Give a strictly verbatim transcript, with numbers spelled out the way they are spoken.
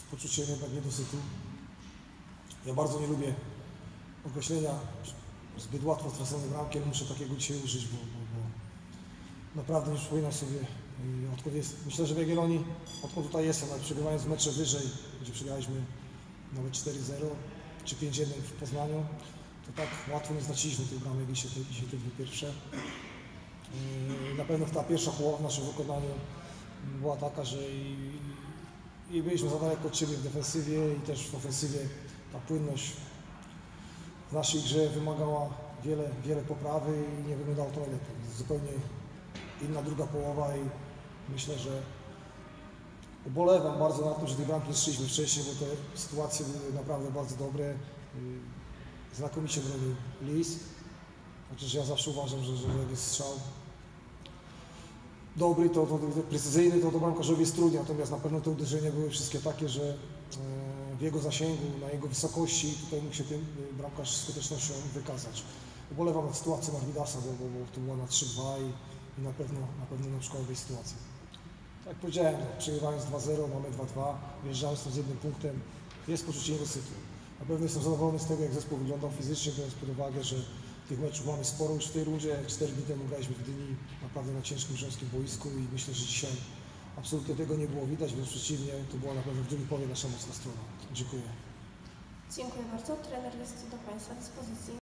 poczuciem jednak niedosytu. Ja bardzo nie lubię określenia zbyt łatwo straconej bramki, ale muszę takiego dzisiaj użyć, bo, bo, bo naprawdę nie przypominam sobie, odkąd jest. Myślę, że w Jagiellonii, odkąd tutaj jestem, nawet przegrywając mecze wyżej, gdzie przegraliśmy nawet cztery zero czy pięć jeden w Poznaniu, to tak łatwo nie straciliśmy tych bramek, jak dzisiaj te, dzisiaj te dwie pierwsze. Na pewno ta pierwsza połowa w naszym wykonaniu była taka, że i, i byliśmy za daleko od siebie w defensywie i też w ofensywie ta płynność w naszej grze wymagała wiele, wiele poprawy i nie wyglądało to najlepiej. Zupełnie inna druga połowa i myślę, że ubolewam bardzo na tym, że tej bramki nie strzeliśmy wcześniej, bo te sytuacje były naprawdę bardzo dobre. Znakomicie bronił Lis, chociaż ja zawsze uważam, że, że jak jest strzał dobry, to, to, to precyzyjny, to, to bramkarzowi jest trudniej, natomiast na pewno te uderzenia były wszystkie takie, że w jego zasięgu, na jego wysokości, tutaj mógł się tym bramkarz skutecznością wykazać. Ubolewam nad sytuacją Arvidasa, bo, bo, bo to była na trzy dwa i, i na pewno na pewno na przykładowej sytuacji. Tak jak powiedziałem, no, przegrywając dwa zero, mamy dwa dwa, wyjeżdżamy stąd z jednym punktem, jest poczucie niedosytu. Na pewno jestem zadowolony z tego, jak zespół wyglądał fizycznie, biorąc pod uwagę, że tych meczów mamy sporo już w tej rundzie. Cztery dni temu graliśmy w Gdyni naprawdę na ciężkim rzymskim boisku i myślę, że dzisiaj absolutnie tego nie było widać, wręcz przeciwnie, to była na pewno w drugim połowie nasza mocna strona. Dziękuję. Dziękuję bardzo. Trener jest do Państwa dyspozycji.